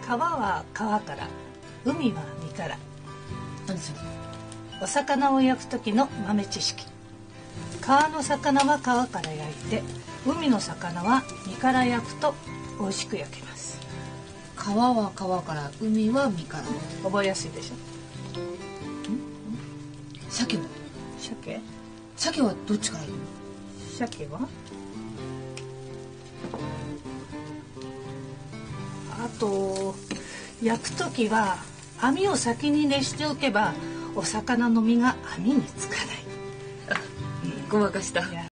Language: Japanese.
川は川から、海は身から。 何それ？ お魚を焼く時の豆知識。川の魚は川から焼いて、海の魚は身から焼くと美味しく焼けます。 川は川から、海は身から。 覚えやすいでしょ。 鮭は？鮭はどっちからいるの？ 鮭はあと焼くときは網を先に熱しておけばお魚の身が網につかない。 ごまかした。 いや